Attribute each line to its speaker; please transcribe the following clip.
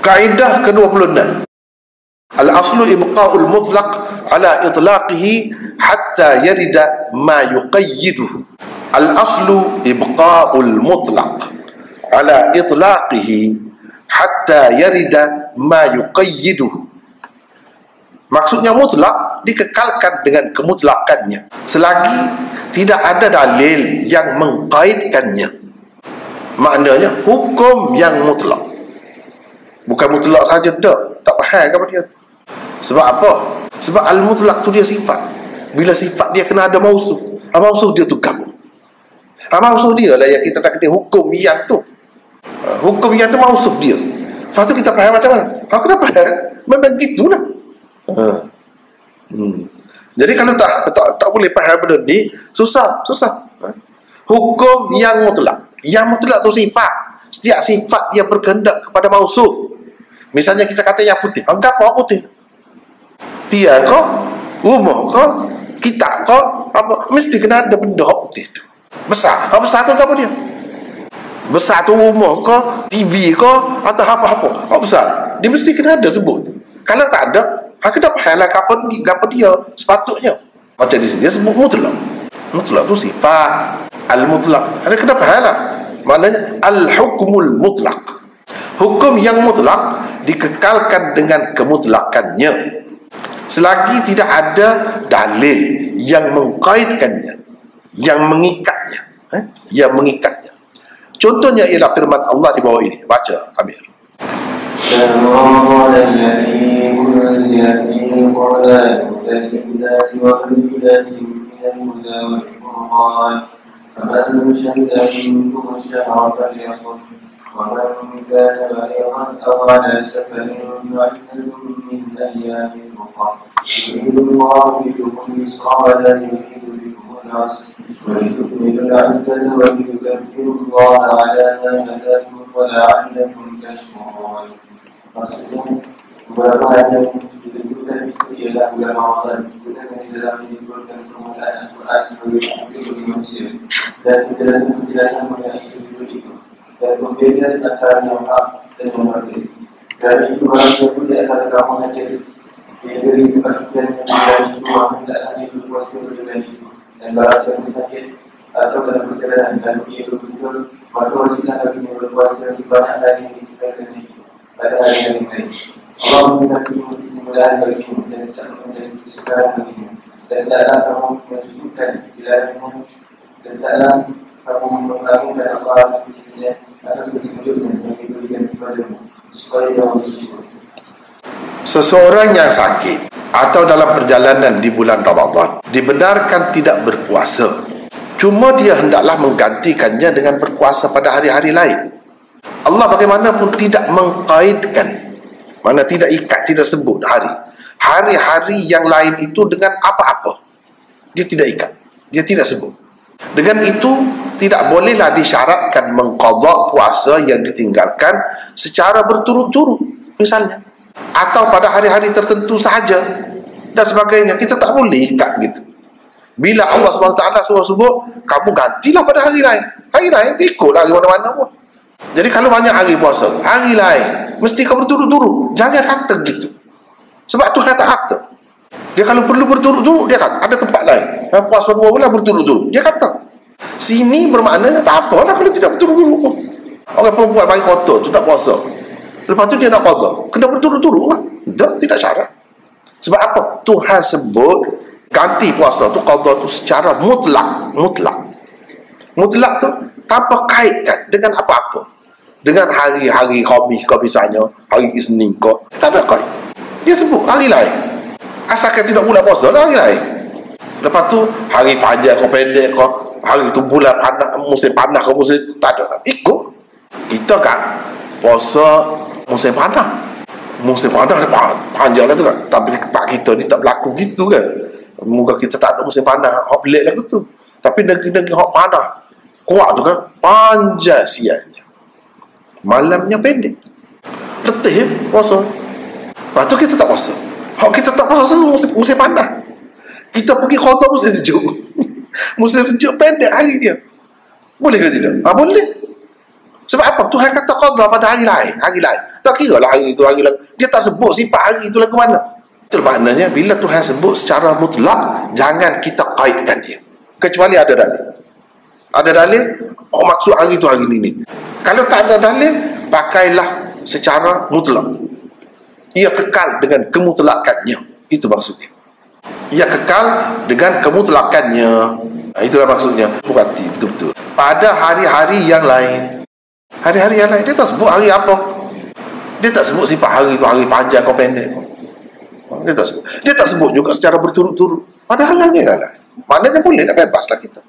Speaker 1: Kaedah ke-26. Al-aslu ibqa'ul mutlaq ala itlaqihi hatta yarida ma yuqayyiduhu. Al-aslu ibqa'ul mutlaq ala itlaqihi hatta yarida ma yuqayyiduhu. Maksudnya mutlak dikekalkan dengan kemutlakannya selagi tidak ada dalil yang mengkaitkannya. Maknanya hukum yang mutlak. Bukan mutlak saja dah, tak faham apa dia. Sebab apa? Sebab al-mutlak tu dia sifat. Bila sifat dia kena ada mausuf. Mausuf dia tu kamu. Mausuf dia lah yang kita tak kata hukum yang tu. Hukum yang tu mausuf dia. Lepas tu kita faham macam mana? Aku dah faham. Memang gitulah. Jadi kalau tak boleh faham benda ni, susah. Hukum yang mutlak. Yang mutlak tu sifat. Setiap sifat dia berkehendak kepada mausuf. Misalnya kita kata yang putih. Anggap apa putih? Dia kau, rumah kau, kitab kau, apa? Mesti kena ada benda putih tu. Besar. Besar tu apa dia? Besar tu rumah kau, TV kau, atau apa-apa. Besar. Dia mesti kena ada sebut tu. Kalau tak ada, aku dah faham lah apa dia sepatutnya. Macam di sini dia sebut mutlak. Mutlak tu sifat. Al-mutlak. Ada kena faham lah. Maknanya al-hukmul mutlak. Hukum yang mutlak dikekalkan dengan kemutlakannya selagi tidak ada dalil yang mengkaitkannya, yang mengikatnya. Yang mengikatnya. Contohnya ialah firman Allah di bawah ini. Baca, Amir.
Speaker 2: فمن شهد منكم الشهر فليصم ومن كان مريضا أو على سفر فعدة من أيام أخرى يريد الله بكم اليسر ولا يريد بكم العسر ولتكملوا العدة ولتكبروا الله على ما هداكم ولعلكم تشكرون. Maksudnya berbahagia kita ialah bulan Ramadan. Kita dalam menimbulkan permulaan Al-Quran sebagai bukti manusia dan penjelasan mengenai itu dan pembedaan antara yang hak dan yang batil. Dan itu barang siapa di antara kamu hadir yang diberi kebahagiaan dan itu hendaklah dia berpuasa dengan itu. Dan barang siapa sakit atau dalam perjalanan dan ia berkumpul, maka wajiblah bagi berpuasa sebanyak hari dengan itu pada hari yang lain. Allah meminta kemudahan bagimu dan tidak menjadi kesukaran bagimu. Dan tidaklah kamu mensyukurkan ilahimu dan tidaklah kamu mengagungkan Allah sendirinya atas petunjuknya yang diberikan kepadamu supaya kamu bersyukur.
Speaker 1: Seseorang yang sakit atau dalam perjalanan di bulan Ramadan dibenarkan tidak berpuasa. Cuma dia hendaklah menggantikannya dengan berpuasa pada hari-hari lain. Allah bagaimanapun tidak mengkaitkan, mana tidak ikat, tidak sebut hari-hari yang lain itu dengan apa-apa. Dia tidak ikat, dia tidak sebut. Dengan itu tidak bolehlah disyaratkan mengqadha puasa yang ditinggalkan secara berturut-turut misalnya, atau pada hari-hari tertentu sahaja dan sebagainya. Kita tak boleh ikat gitu. Bila Allah SWT suruh sebut, kamu gantilah pada hari lain. Hari lain ikutlah di mana-mana pun. Jadi kalau banyak hari puasa, hari lain mesti kau berturut-turut. Jangan kata gitu. Sebab Tuhan tak kata. Dia kalau perlu berturut-turut, dia kata ada tempat lain. Puasa 2 bulan berturut-turut. Dia kata. Sini bermakna tak apa lah kalau tidak berturut-turut pun. Orang perempuan bagi kotor tu tak puasa. Lepas tu dia nak qadha. Kena berturut-turut lah. Tidak syarat. Sebab apa? Tuhan sebut ganti puasa tu, qadha tu secara mutlak. Mutlak tu tanpa kaitkan dengan apa-apa. Dengan hari-hari khamis kau misalnya, hari Isnin kau, tak ada kait. Dia sebut hari lain. Asalkan tidak bulan puasa lah hari lain. Lepas tu hari panjang kau pendek kau, hari tu bulan panas, musim panas kau, musim tak ada. Ikut. Kita kan puasa musim panas. Musim panas panjang lah tu kan. Tapi tempat kita ni tak berlaku gitu kan. Moga kita tak ada musim panas hok pelik lagu tu. Tapi negeri-negeri hok panas kuat tu kan, panjang siangnya, malamnya pendek, letih ya puasa. Lepas tu kita tak puasa. Hok kita tak puasa musim panas. Kita pergi kota musim sejuk. Musim sejuk pendek hari dia. Boleh ke tidak? Boleh. Sebab apa? Tuhan kata qada pada hari lain. Tak kira lah hari itu hari lain. Dia tak sebut sifat hari itu lagu mana. Itu maknanya bila Tuhan sebut secara mutlak, jangan kita kaitkan dia. Kecuali ada dalil. Ada dalil, maksud hari itu hari ini. Kalau tak ada dalil, pakailah secara mutlak. Ia kekal dengan kemutlakannya. Itu maksudnya. Ia kekal dengan kemutlakannya. Itulah maksudnya. Berarti betul-betul. Pada hari-hari yang lain. Hari-hari yang lain. Dia tak sebut hari apa. Dia tak sebut sifat hari itu hari panjang atau pendek. Dia tak sebut. Dia tak sebut juga secara berturut-turut. Pada hari-hari yang lain. Maknanya boleh, nak bebaslah kita.